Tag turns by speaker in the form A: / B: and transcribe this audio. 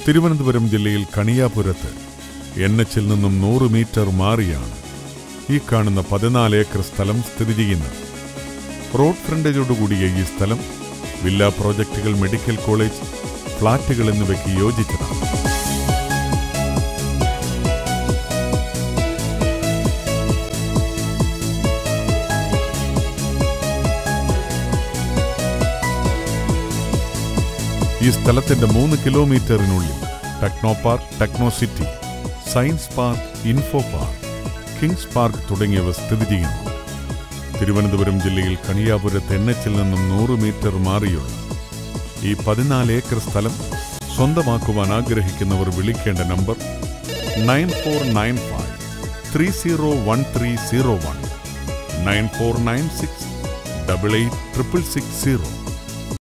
A: തിരുവനന്തപുരം ജില്ലയിൽ കണിയാപുരത്ത് NH-ൽ നിന്നും 100 മീറ്റർ മാറിയാണ് ഈ കാണുന്ന 14 ഏക്കർ സ്ഥലം സ്ഥിതി ചെയ്യുന്നത്. റോഡ് ഫ്രണ്ടേജോടുകൂടിയ ഈ സ്ഥലം വില്ല പ്രോജക്റ്റുകൾ, മെഡിക്കൽ കോളേജ്, ഫ്ളാറ്റുകൾ എന്നിവയ്ക്ക് യോജിച്ചതാണ്. ഈ സ്ഥലത്തിന്റെ 3 കിലോമീറ്ററിനുള്ളിൽ techno park, techno city, science park, info park, kings park തുടങ്ങിയവ സ്ഥിതി ചെയ്യുന്നു. തിരുവനന്തപുരം ജില്ലയിൽ കണിയാപുരത്ത് NH-ൽ നിന്നും 100 മീറ്റർ മാറിയുള്ള ഈ 14 ഏക്കർ സ്ഥലം സ്വന്തമാക്കുവാൻ ആഗ്രഹിക്കുന്നവർ വിളിക്കേണ്ട നമ്പർ 9495 301301 9496 886660.